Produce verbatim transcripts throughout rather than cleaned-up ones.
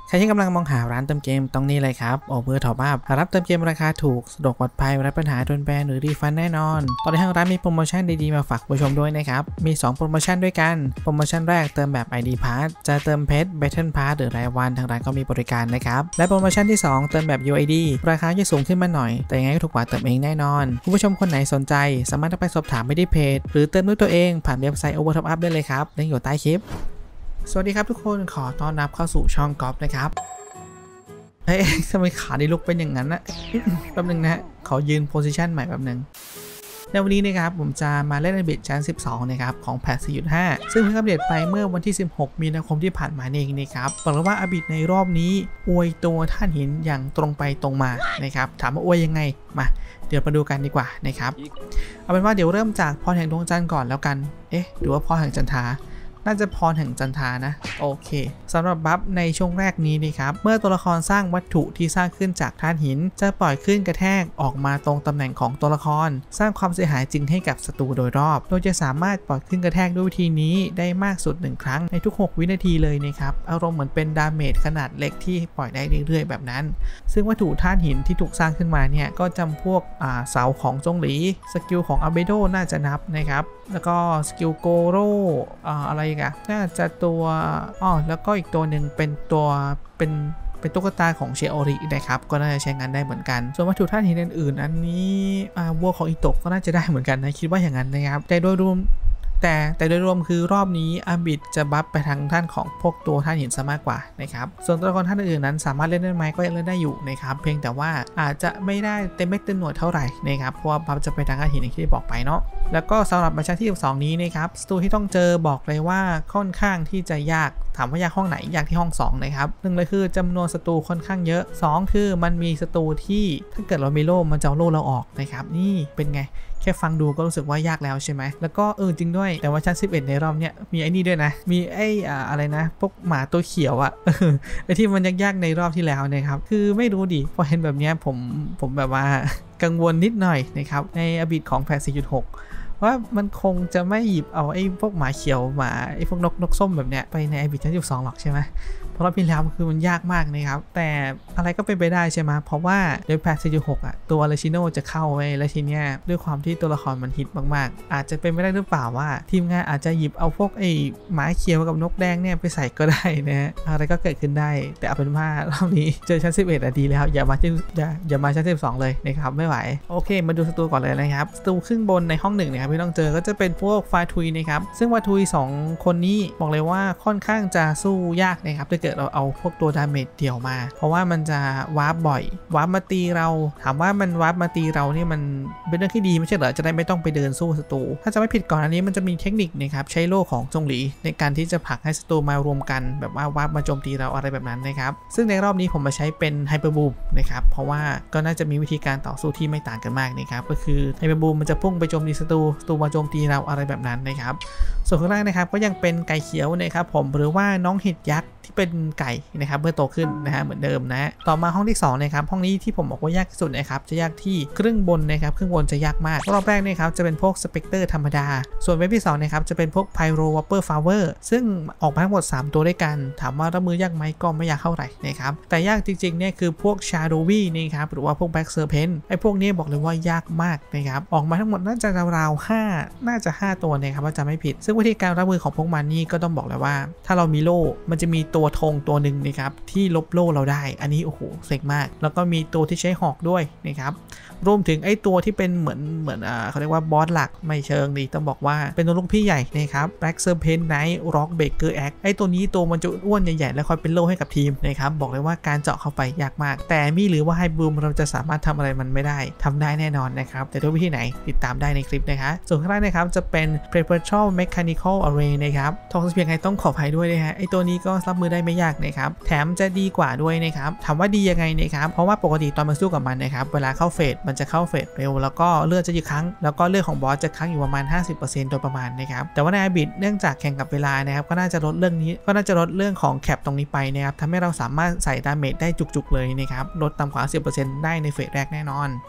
ใครที่กำลังมองหาร้านเติมเกมต้องนี่เลยครับโอเวอร์ท็อปอัพรับเติมเกมราคาถูกสะดวกปลอดภัยไร้ปัญหาโดนแบนหรือรีฟันแน่นอนตอนนี้ทางร้านมีโปรโมชั่นดีๆมาฝากผู้ชมด้วยนะครับมีสองโปรโมชั่นด้วยกันโปรโมชั่นแรกเติมแบบ ไอ ดี Pass จะเติมเพชร Battle Pass หรือรายวันทางร้านก็มีบริการนะครับและโปรโมชั่นที่สองเติมแบบ ยู ไอ ดี ราคาจะสูงขึ้นมาหน่อยแต่ยังไงก็ถูกกว่าเติมเองแน่นอนผู้ชมคนไหนสนใจสามารถไปสอบถามไปที่เพจหรือเติมด้วยตัวเองผ่านเว็บไซต์ Over Top Up ได้เลยครับลิงก์อยู่ใต้คลิปสวัสดีครับทุกคนขอต้อนรับเข้าสู่ช่องก๊อฟนะครับเฮ้ยทำไมขาดีลุกเป็นอย่างนั้นนะ แป๊บนึงนะขอยืนโพสิชันใหม่แป๊บนึงในวันนี้นะครับผมจะมาเล่น Abit ชั้นสิบสองนะครับของแพท สี่จุดห้าซึ่งเพิ่งอัปเดตไปเมื่อวันที่สิบหกมีนาคมที่ผ่านมาเองนะครับบอกเลยว่า Abit ในรอบนี้อวยตัวท่านหินอย่างตรงไปตรงมานะครับถามว่าอวยยังไงมาเดี๋ยวมาดูกันดีกว่านะครับเอาเป็นว่าเดี๋ยวเริ่มจากพรแห่งดวงจันทร์ก่อนแล้วกันเอ๊ะหรือว่าพรแห่งจันทราน่าจะพรแห่งจันทรานะโอเคสำหรับบัฟในช่วงแรกนี้นะครับเมื่อตัวละครสร้างวัตถุที่สร้างขึ้นจากธาตุหินจะปล่อยขึ้นกระแทกออกมาตรงตำแหน่งของตัวละครสร้างความเสียหายจริงให้กับศัตรูโดยรอบโดยจะสามารถปล่อยขึ้นกระแทกด้วยวิธีนี้ได้มากสุดหนึ่งครั้งในทุกหกวินาทีเลยนะครับอารมณ์เหมือนเป็นดาเมจขนาดเล็กที่ปล่อยได้เรื่อยๆแบบนั้นซึ่งวัตถุธาตุหินที่ถูกสร้างขึ้นมาเนี่ยก็จำพวกเสาของจงหลีสกิลของอาเบโดน่าจะนับนะครับแล้วก็สกิลโกโร่อะไรกันน่าจะตัวอ๋อแล้วก็อีกตัวหนึ่งเป็นตัวเป็นเป็นตุ๊กตาของเชโอรินะครับก็น่าจะใช้งานได้เหมือนกันส่วนวัตถุธาตุหินอื่นๆอันนี้วัวของอิโตะก็น่าจะได้เหมือนกันนะคิดว่าอย่างนั้นนะครับแต่โดยรวมแต่แต่โดยรวมคือรอบนี้อาบิดจะบัฟไปทางท่านของพวกตัวท่านหินซะมากกว่านะครับส่วนตัวละครท่านอื่นนั้นสามารถเล่นได้ไหมก็ยังเล่นได้อยู่นะครับเพียงแต่ว่าอาจจะไม่ได้เต็มเม็ดเต็มหน่วยเท่าไหร่นะครับเพราะว่าบัฟจะไปทางท่านหินอย่างที่บอกไปเนาะแล้วก็สำหรับบัญชาที่สิบสองนี้นะครับศัตรูที่ต้องเจอบอกเลยว่าค่อนข้างที่จะยากถามว่ายากห้องไหนยากที่ห้องสองนะครับหนึ่งเลยคือจำนวนศัตรูค่อนข้างเยอะสองคือมันมีศัตรูที่ถ้าเกิดเรามีโล่มันจะเอาโล่เราออกนะครับนี่เป็นไงแค่ฟังดูก็รู้สึกว่ายากแล้วใช่ไหมแล้วก็เออจริงด้วยแต่ว่าชั้นสิบเอ็ดในรอบเนี้ยมีไอ้นี่ด้วยนะมีไอ้อ่าอะไรนะพวกหมาตัวเขียวอะไอ้ที่มันยากๆในรอบที่แล้วนะครับคือไม่รู้ดิพอเห็นแบบเนี้ยผมผมแบบว่ากังวลนิดหน่อยนะครับในอบิทของแพท สี่จุดหกว่ามันคงจะไม่หยิบเอาไอ้พวกหมาเขียวหมาไอ้พวกนกนกส้มแบบเนี้ยไปในไอบิชั้นสิบสองหรอกใช่ไหมเพราะรอบที่แล้วคือมันยากมากนะครับแต่อะไรก็เป็นไปได้ใช่ไหมเพราะว่าโดยแพท สี่จุดหกอ่ะตัวอาราชิโนจะเข้าไว้แล้วทีเนี้ยด้วยความที่ตัวละครมันฮิตมากๆอาจจะเป็นไม่ได้หรือเปล่าว่าทีมงานอาจจะหยิบเอาพวกไอ้หมาเขียวกับนกแดงเนี่ยไปใส่ก็ได้นะฮะอะไรก็เกิดขึ้นได้แต่เอาเป็นว่ารอบนี้เจอชั้นสิบเอ็ดอะดีแล้วอย่ามาที่อย่าอย่ามาชั้นสิบสองเลยนะครับไม่ไหวโอเคมาดูศัตรูก่อนเลยนะครับศัตรูขึ้นบนในห้องหนึ่งนะครับที่ต้องเจอก็จะเป็นพวกฟาทุยนะครับซึ่งฟาทุยสองคนนี้บอกเลยว่าค่อนข้างจะสู้ยากนะครับถ้าเกิดเราเอาพวกตัวดาเมจเดี่ยวมาเพราะว่ามันจะวาร์ปบ่อยวาร์ปมาตีเราถามว่ามันวาร์ปมาตีเรานี่มันเป็นเรื่องที่ดีไม่ใช่เหรอจะได้ไม่ต้องไปเดินสู้ศัตรูถ้าจะไม่ผิดก่อนอันนี้มันจะมีเทคนิคนะครับใช้โล่ของจงหลีในการที่จะผลักให้ศัตรูมารวมกันแบบว่าวาร์ปมาโจมตีเราอะไรแบบนั้นนะครับซึ่งในรอบนี้ผมมาใช้เป็นไฮเปอร์บูมนะครับเพราะว่าก็น่าจะมีวิธีการต่อสู้ที่ไม่ต่างกันมากนะครับก็คือไฮเปอร์บูมมันจะพุ่งไปโจมตีศัตรูศัตรูมาโจมตีเราอะไรแบบนั้นนะครับส่วนข้างล่างนะครับก็ยังเป็นไก่เขียวนะครับผมหรือว่าน้องเห็ดยักษ์ที่เป็นไก่นะครับเมื่อโตขึ้นนะฮะเหมือนเดิมนะต่อมาห้องที่สองนะครับห้องนี้ที่ผมบอกว่ายากที่สุดนะครับจะยากที่ครึ่งบนนะครับครึ่งบนจะยากมากรอบแรกนะครับจะเป็นพวกสเปกเตอร์ธรรมดาส่วนเว็บที่สองนะครับจะเป็นพวกไพโรวอปเปอร์ฟลาเวอร์ซึ่งออกมาทั้งหมดสามตัวด้วยกันถามว่ารับมือยากไหมก็ไม่ยากเท่าไหร่นะครับแต่ยากจริงๆเนี่ยคือพวกชาโดวี่นี่ครับหรือว่าพวกแบ็กเซอร์เพนไอ้พวกนี้บอกเลยว่ายากมากนะครับออกมาทั้งหมดน่าจะราวๆห้าน่าจะห้าตัวนะครับว่าจะไม่ผิดซึ่งวิธีการรับมือของพวกมันนี่ก็ต้องบอกเลยว่าถ้าเรามีโล่มันจะมีตัวธงตัวหนึ่งนะครับที่ลบโล่เราได้อันนี้โอ้โหเซ็งมากแล้วก็มีตัวที่ใช้หอกด้วยนะครับรวมถึงไอ้ตัวที่เป็นเหมือนเหมือนอ่าเขาเรียกว่าบอสหลักไม่เชิงดีต้องบอกว่าเป็นตัวลูกพี่ใหญ่นะครับแบล็กเซอร์เพนไนท์ร็อกเบเกอร์แอคไอ้ตัวนี้ตัวมันจะอ้วนใหญ่ๆแล้วคอยเป็นโล่ให้กับทีมนะครับบอกเลยว่าการเจาะเข้าไปยากมากแต่มีหรือว่าไฮบูมเราจะสามารถทำอะไรมันไม่ได้ทำได้แน่นอนนะครับแต่ด้วยวิธีไหนติดตามได้ในคลิปนะคะส่วนข้างล่างนะครับจะเป็น Perpetual Mechanical Array นะครับทองเพียงไงต้องขออภัยด้วยนะฮะไอ้ตัวนี้ก็รับมือได้ไม่ยากนะครับแถมจะดีกว่าด้วยนะครับถามว่าดียังไงนะครับเพราะว่าปกติตอนมาสู้กับมันนะครับเวลาเข้าเฟสมันจะเข้าเฟสเร็วแล้วก็เลือดจะยืดครั้งแล้วก็เลือดของบอสจะค้างอยู่ประมาณ ห้าสิบเปอร์เซ็นต์ โดยประมาณนะครับแต่ว่าในอาบิทเนื่องจากแข่งกับเวลานะครับก็น่าจะลดเรื่องนี้ก็น่าจะลดเรื่องของแคปตรงนี้ไปนะครับทำให้เราสามารถใส่ดาเมจได้จุกๆเลยนะครับลดต่ำกว่า สิบเปอร์เซ็นต์ ได้ในเฟสแรกแน่นอน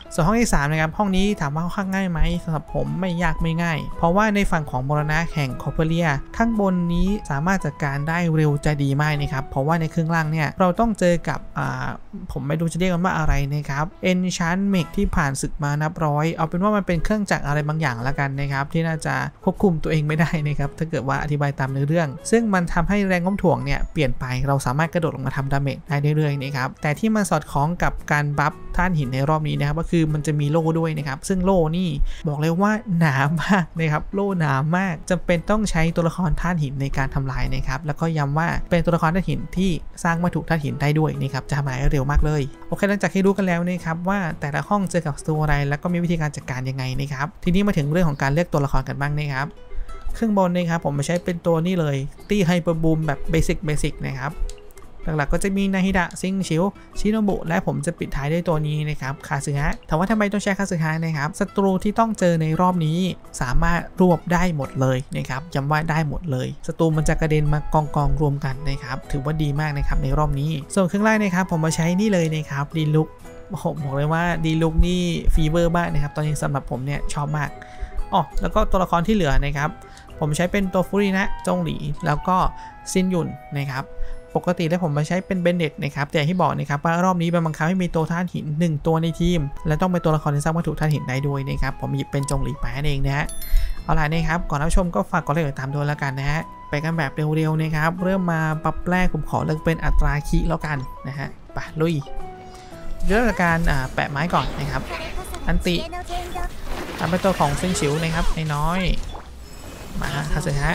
ส่วนห้องที่สามนะครับห้องนี้ถามว่าค่อนข้างง่ายไหมสำหรับผมไม่ยากไม่ง่ายเพราะว่าในฝั่งของมรณะแห่งคอเปเรียข้างบนนี้สามารถจัดการได้เร็วใจดีมากนะครับเพราะว่าในครึ่งล่างเนี่ยเราต้องเจอกับอ่าผมไม่รู้จะเรียกกันว่าอะไรนะครับ Enchantment ที่ผ่านศึกมานับร้อยเอาเป็นว่ามันเป็นเครื่องจักรอะไรบางอย่างละกันนะครับที่น่าจะควบคุมตัวเองไม่ได้นะครับถ้าเกิดว่าอธิบายตามเนื้อเรื่องซึ่งมันทำให้แรงโน้มถ่วงเนี่ยเปลี่ยนไปเราสามารถกระโดดลงมาทำดาเมจได้เรื่อยๆนะครับแต่ที่มันสอดคล้องกับการบัฟท่านหินในรอบนี้นะครับก็คือมันจะมีโล่ด้วยนะครับซึ่งโล่นี่บอกเลยว่าหนามากนะครับโล่หนามากจำเป็นต้องใช้ตัวละครท่านหินในการทำลายนะครับแล้วก็ย้ำว่าเป็นตัวละครท่านหินที่สร้างวัตถุท่านหินได้ด้วยนะครับจะทำลายเร็วมากเลยโอเคหลังจากที่รู้กันแล้วนะครับว่าแต่ละห้องเจอกับศัตรูอะไรแล้วก็มีวิธีการจัดการยังไงนะครับทีนี้มาถึงเรื่องของการเลือกตัวละครกันบ้างนะครับเครื่องบนนะครับผมมาใช้เป็นตัวนี้เลยตี้ไฮเปอร์บูมแบบเบสิกเบสิกนะครับหลักๆก็จะมีนาฮิดะซิงชิวชิโนบุและผมจะปิดท้ายด้วยตัวนี้นะครับคาซึฮะถามว่าทำไมต้องใช้คาซึฮะนะครับศัตรูที่ต้องเจอในรอบนี้สามารถรวบได้หมดเลยนะครับย้ำว่าได้หมดเลยศัตรูมันจะกระเด็นมากองกองรวมกันนะครับถือว่าดีมากนะครับในรอบนี้ส่วนเครื่องไล่นะครับผมมาใช้นี่เลยนะครับดีลุกผมบอกเลยว่าดีลุกนี่ฟีเวอร์มากนะครับตอนนี้สำหรับผมเนี่ยชอบมากอ๋อแล้วก็ตัวละครที่เหลือนะครับผมใช้เป็นตัวฟูรินะจงหลีแล้วก็ซินยุนนะครับปกติแล้วผมมาใช้เป็นเบนเน็ตนะครับแต่ที่บอกนะครับว่ารอบนี้เป็นบังคับให้มีตัวท่านหินหนึ่งตัวในทีมและต้องเป็นตัวละครที่สร้างวัตถุท่านหินได้ด้วยนะครับผมหยิบเป็นจงหลีไปนั่นเองนะฮะเอาล่ะนะครับก่อนรับชมก็ฝากกดไลค์ติดตามด้วยแล้วกันนะฮะไปกันแบบเร็วๆนะครับเริ่มมาปรับแรกผมขอเลือกเป็นอัตราคีแล้วกันนะฮะไปลุยเริ่มจากการแปะไม้ก่อนนะครับอันติทำเป็นตัวของซิงชิวนะครับน้อยมาคาสึฮะ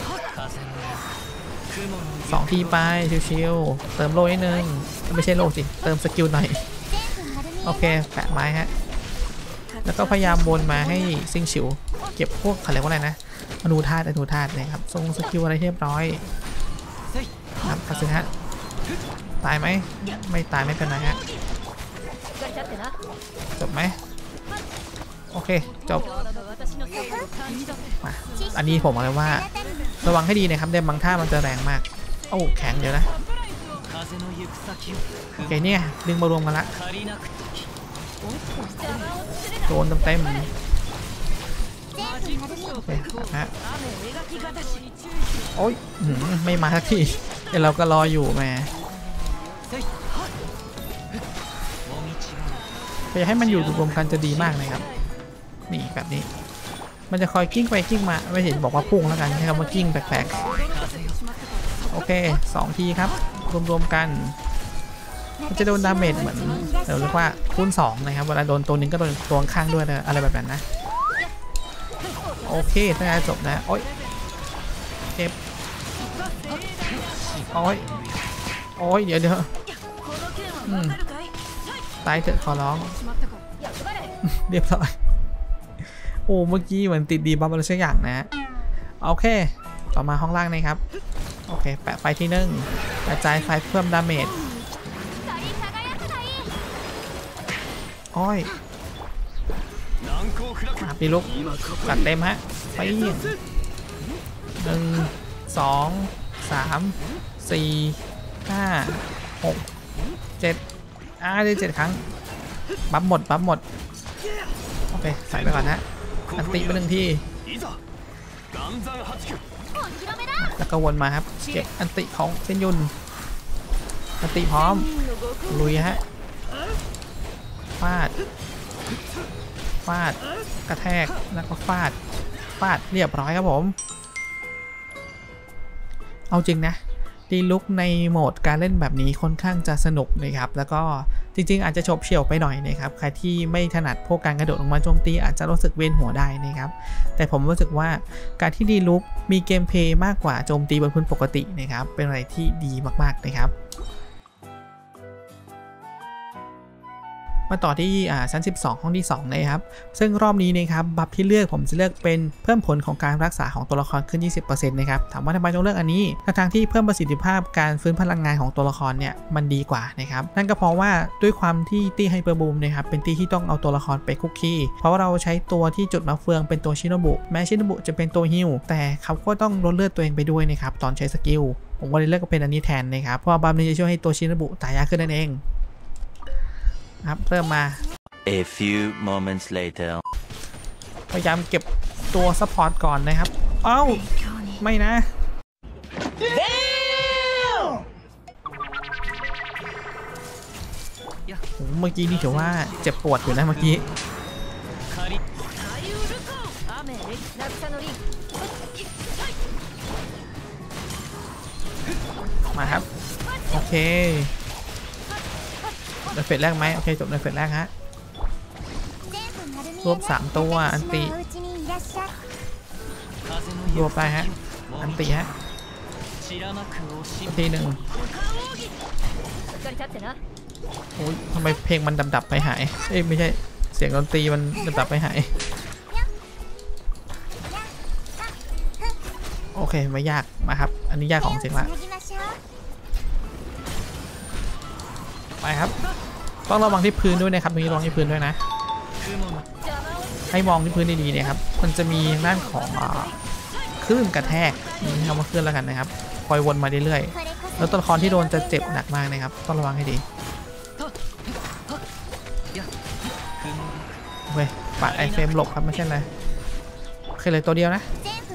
สองทีไปชิวๆเติมโล่นิดนึงไม่ใช่โล่สิเติมสกิลหน่อยโอเคแปะไม้ฮะแล้วก็พยายามวนมาให้ซิงชิวเก็บพวกเขาเรียกว่าอะไรนะอนุธาตุอนุธาตุนะครับทรงสกิลอะไรเรียบร้อยครับคาสึฮะตายไหมไม่ตายไม่เป็นไรฮะจบไหมโอเคจบมาอันนี้ผมบอกเลยว่าระวังให้ดีนะครับเดมบางท่ามันจะแรงมากโอ้แข็งเดี๋ยวนะโอเคเนี่ยดึงมารวมกันละโดนเต็มๆโอเคนะโอ้ยไม่มาสักทีเดี๋ยวเราก็รออยู่แม่อยากให้มันอยู่รวมกันจะดีมากเลยครับนี่แบบนี้มันจะคอยกิ้งไปกิ้งมาไม่เห็นบอกว่าพุ่งแล้วกันใช่คำว่ากิ้งแปลกๆโอเคสองทีครับรวมๆกันมันจะโดนดาเมจเหมือนเราเรียกว่าคูณสองนะครับเวลาโดนตัวนึงก็โดนตัวข้างด้วยอะไรแบบนั้นนะโอเคถ้าจะจบนะโอ้ยเจ็บโอ้ยโอ้ยเดี๋ยวเดี๋ยวตายเถอะขอร้องเรียบร้อยโอ้เมื่อกี้เหมือนติดดีบัฟอะไรสักอย่างนะโอเคต่อมาห้องล่างนะครับโอเคแปะไฟที่หนึ่งกระจายไฟเพิ่มดาเมจโอ้ยมาปีลุกจัดเต็มฮะไปหนึ่งสองสามสี่ห้าหกเจ็ดอ่าได้เจ็ดครั้งบัฟหมดบัฟหมดโอเคใส่ไปก่อนนะอันติไปหนึ่งทีแล้วก็วนมาครับเก็บอันติของเซนยุนอันติพร้อมลุยฮะฟาดฟาดกระแทกแล้วก็ฟาดฟาดเรียบร้อยครับผมเอาจริงนะดีลุกในโหมดการเล่นแบบนี้ค่อนข้างจะสนุกนะครับแล้วก็จริงๆอาจจะฉบเฉี่ยวไปหน่อยนะครับใครที่ไม่ถนัดพวกการกระโดดลงมาโจมตีอาจจะรู้สึกเวียนหัวได้นะครับแต่ผมรู้สึกว่าการที่ดีลุกมีเกมเพลย์มากกว่าโจมตีบนพื้นปกตินะครับเป็นอะไรที่ดีมากๆนะครับมาต่อที่ชั้นสิบสองห้องที่สองนะครับซึ่งรอบนี้นะครับบัฟที่เลือกผมจะเลือกเป็นเพิ่มผลของการรักษาของตัวละครขึ้น ยี่สิบเปอร์เซ็นต์ นะครับถามว่าทำไมต้องเลือกอันนี้ทั้งที่เพิ่มประสิทธิภาพการฟื้นพลังงานของตัวละครเนี่ยมันดีกว่านะครับนั่นก็เพราะว่าด้วยความที่ตีไฮเปอร์บูมนะครับเป็นตีที่ต้องเอาตัวละครไปคุกคีเพราะว่าเราใช้ตัวที่จุดมะเฟืองเป็นตัวชิโนบุแม้ชิโนบุจะเป็นตัวฮิลแต่เขาก็ต้องลดเลือดตัวเองไปด้วยนะครับตอนใช้สกิลผมก็เลยเลือกเป็นอันนี้แทนนะครับเพราะว่าบัฟนี้จะช่วยให้ตัวชิโนบุตายยากขึ้นนั่นเองครับเริ่มมา A few moments later พยายามเก็บตัวซัพพอร์ตก่อนนะครับเอ้าไม่นะโอ้เมื่อกี้นี่ถือว่าเจ็บปวดอยู่นะเมื่อกี้มาครับโอเคในเฟสแรกไหมโอเคจบในเฟสแรกฮะรวบสามตัวอันติรวบไปฮะอันติฮะทีหนึ่งโอ้ยทำไมเพลงมันดับๆไปหายเอ้ยไม่ใช่เสียงดนตรีมันดับๆไปหายโอเคไม่ยากมาครับอันนี้ยากของจริงละไปครับต้องระวังที่พื้นด้วยนะครับตรงนี้ระวังที่พื้นด้วยนะให้มองที่พื้นดีๆเนี่ยครับมันจะมีด้านของคลื่นกระแทกนี่เอามาคลื่นแล้วกันนะครับคอยวนมาเรื่อยๆแล้วตัวละครที่โดนจะเจ็บหนักมากนะครับต้องระวังให้ดีโอเคปัดไอเฟรมหลบครับไม่ใช่อะไรโอเคเลยตัวเดียวนะ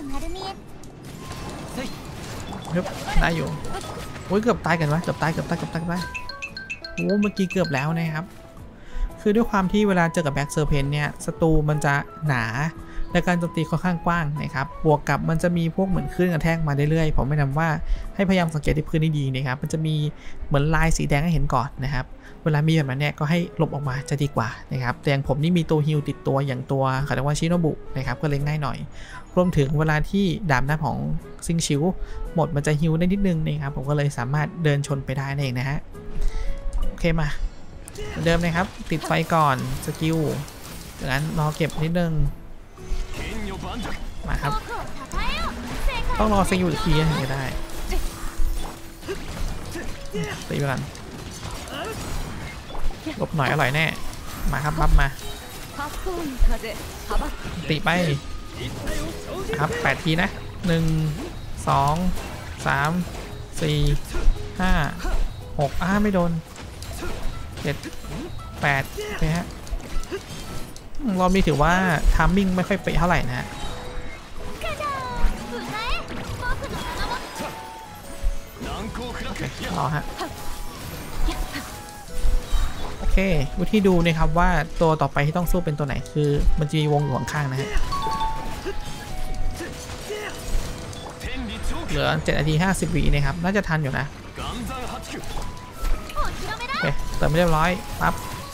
ได้อยู่โอ้ยเกือบตายกันวะเกือบตายเกือบตายเกือบตายไปโอ้เมื่อกี้เกือบแล้วนะครับคือด้วยความที่เวลาเจอกับแบ็กเซอร์เพนเนี่ยศัตรูมันจะหนาและการโจมตีค่อนข้างกว้างนะครับบวกกับมันจะมีพวกเหมือนคลื่นกระแทกมาเรื่อยๆผมแนะนำว่าให้พยายามสังเกตที่พื้นดีๆนะครับมันจะมีเหมือนลายสีแดงให้เห็นก่อนนะครับเวลามีแบบนั้นเนี่ยก็ให้หลบออกมาจะดีกว่านะครับแต่อย่างผมนี่มีตัวฮิลติดตัวอย่างตัวเขาเรียกว่าชิโนบุนะครับก็เลยง่ายหน่อยรวมถึงเวลาที่ดาบหน้าของซิงชิวหมดมันจะฮิลได้นิดนึงนะครับผมก็เลยสามารถเดินชนไปได้นั่นเองนะฮะโอเคมาเหมือนเดิมนะครับติดไฟก่อนสกิลจากนั้นรอเก็บนิดนึงมาครับต้องรอซิงอยู่อีกทีถึงจะได้ตีไปกันหลบหน่อยอร่อยแน่มาครับบัฟมาตีไปครับแปดทีนะหนึ่งสองสามสี่ห้าหกอ้าไม่โดนเจ็ดแปดโอเคฮะรอบนี้ถือว่าทามมิ่งไม่ค่อยเป๊ะเท่าไหร่นะฮะโอเครอฮะโอเควิธีดูนะครับว่าตัวต่อไปที่ต้องสู้เป็นตัวไหนคือมันจะมีวงอยู่ข้างๆนะฮะเหลือเจ็ดนาทีห้าสิบวินะครับน่าจะทันอยู่นะโอเคเติมไม่เรียบร้อยปั๊บ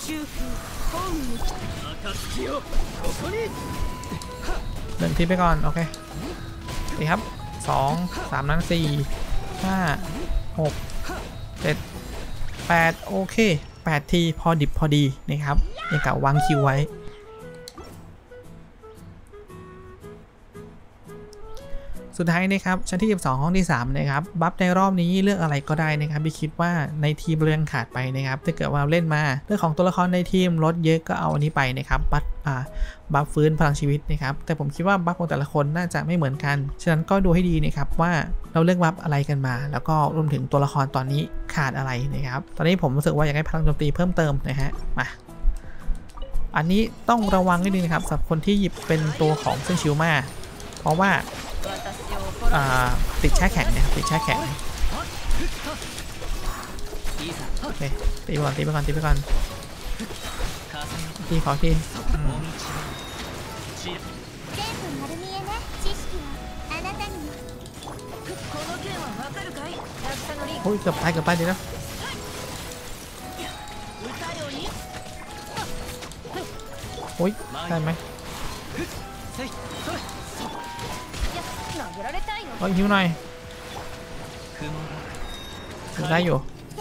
หนึ่งทีไปก่อนโอเคนี่ครับสองสามนั้นสี่ห้าหกเจ็ดแปดโอเคแปดทีพอดิบพอดีนะครับยังกะวางคิวไว้สุดท้ายนะครับชั้นที่สิบสองห้องที่สามนะครับบัฟในรอบนี้เลือกอะไรก็ได้นะครับพี่คิดว่าในทีมเรื่องขาดไปนะครับถ้าเกิดว่าเล่นมาเรื่องของตัวละครในทีมลดเยอะก็เอาอันนี้ไปนะครับบัฟอ่าบัฟฟื้นพลังชีวิตนะครับแต่ผมคิดว่าบัฟของแต่ละคนน่าจะไม่เหมือนกันฉะนั้นก็ดูให้ดีนะครับว่าเราเลือกบัฟอะไรกันมาแล้วก็รวมถึงตัวละครตอนนี้ขาดอะไรนะครับตอนนี้ผมรู้สึกว่าอยากให้พลังโจมตีเพิ่มเติมนะฮะมาอันนี้ต้องระวังนิดนึงนะครับสำหรับคนที่หยิบเป็นตัวของเส้นชิวมาเพราะว่าติดแช่แข็งเนี่ยติดแช่แข็งโอเคตีไปก่อนตีไปก่อนตีไปก่อนตีขอทีโอ้ยเกือบตายเกือบตายดีแล้วโอ้ยได้ไหมโอ้ยหิวหน่อยได้อยู่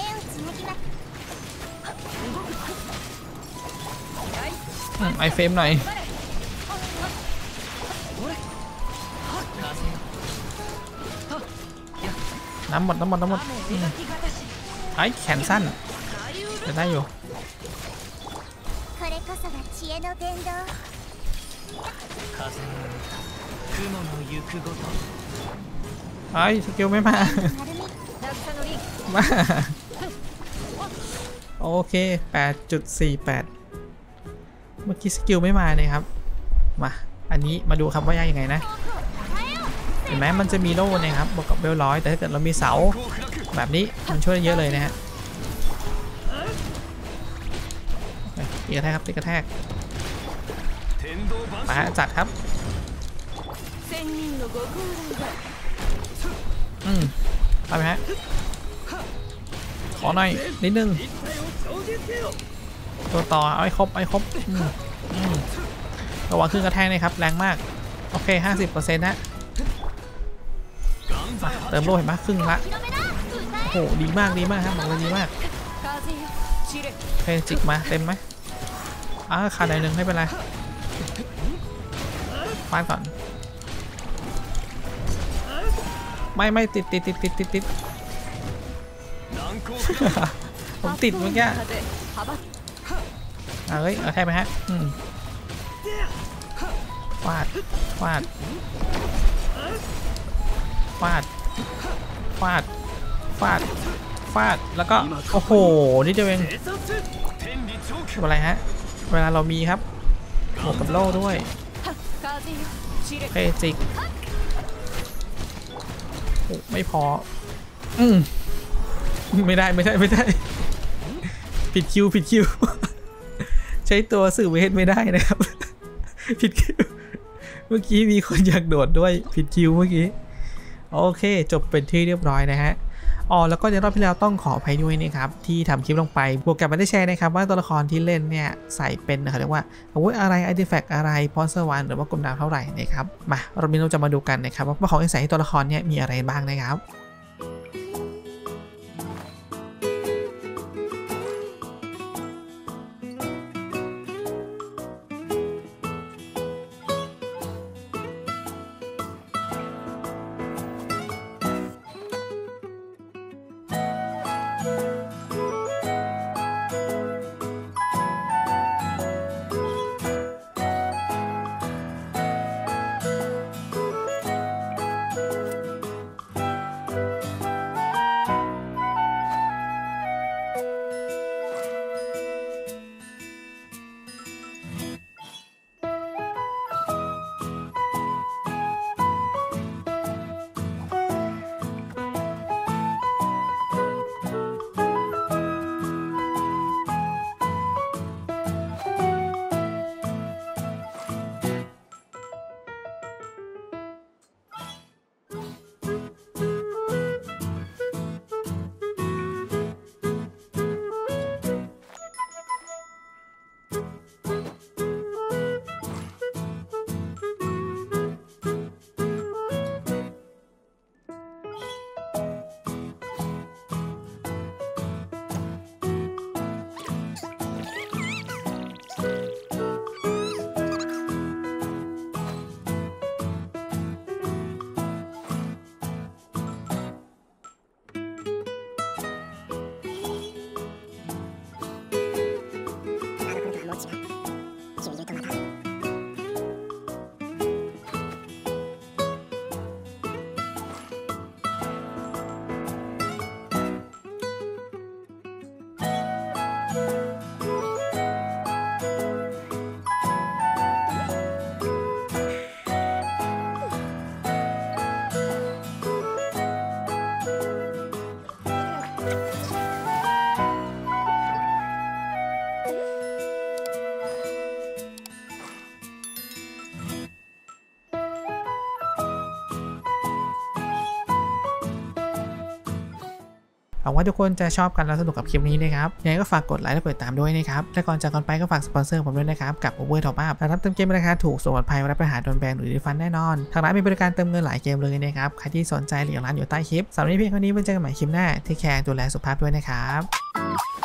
ไอเฟรมหน่อยน้ำหมดน้ำหมดน้ำหมดไอแขนสั้นจะได้อยู่ไอ้สกิลไม่มามาโอเค แปดจุดสี่แปดเมื่อกี้สกิลไม่มาเลยครับมาอันนี้มาดูครับว่ายากยังไงนะเห็นไหมมันจะมีโล่นะครับบวกกับเบลร้อยแต่ถ้าเกิดเรามีเสาแบบนี้มันช่วยเยอะเลยนะฮะตีกระแทกครับตีกระแทกมาจัดครับอืมไปไหมฮะขอหน่อยนิดนึงตัวต่อเอาให้ครบเอาให้ครบระวังขึ้นกระแทกนะครับแรงมากโอเค ห้าสิบเปอร์เซ็นต์ นะเติมโล่เห็นไหมครึ่งละโอ้โหดีมากดีมากครับบอกเลยดีมากเพนจิกมาเต็มไหมอ่าขาดหน่อยหนึ่งไม่เป็นไรฟาดก่อนไม่ไม่ติดติดติดติดติดติดผมติดเมื่อกี้เฮ้ยเอาแทบไหมฮะฟาดฟาดฟาดฟาดฟาดฟาดแล้วก็โอ้โหนี่จะเป็นอะไรฮะเวลาเรามีครับบวกกับโล่ด้วยเพจิกโอ้ไม่พออืมไม่ได้ไม่ได้ไม่ได้ผิดคิวผิดคิวใช้ตัวสื่อเวทไม่ได้นะครับผิดคิวเมื่อกี้มีคนอยากโดดด้วยผิดคิวเมื่อกี้โอเคจบเป็นที่เรียบร้อยนะฮะอ๋อแล้วก็ในรอบที่แล้วต้องขออภัยด้วยนะครับที่ทำคลิปลงไปบวกกับไม่ได้แชร์นะครับว่าตัวละครที่เล่นเนี่ยใส่เป็นนะครับเรียกว่าอาวุธอะไรอาร์ติแฟกต์อะไรพรสวรรค์หรือว่ากลมดาวเท่าไหร่นะครับมาเรามีเราจะมาดูกันนะครับว่าของใส่ตัวละครเนี่ยมีอะไรบ้างนะครับหวังว่าทุกคนจะชอบกันและสนุกกับคลิปนี้นะครับยังไงก็ฝากกดไลค์และกดติดตามด้วยนะครับและก่อนจากกันไปก็ฝากสปอนเซอร์ผมด้วยนะครับกับ Over Top Up รับเติมเกมราคาถูกส่งปลอดภัยรับปัญหาโดนแบนหรือรีฟันแน่นอนทางร้านมีบริการเติมเงินหลายเกมเลยนะครับใครที่สนใจหรือร้านอยู่ใต้คลิปสำหรับนี้เพียงเท่านี้ไว้เจอกันใหม่คลิปหน้าที่แคร์ดูแลสุขภาพด้วยนะครับ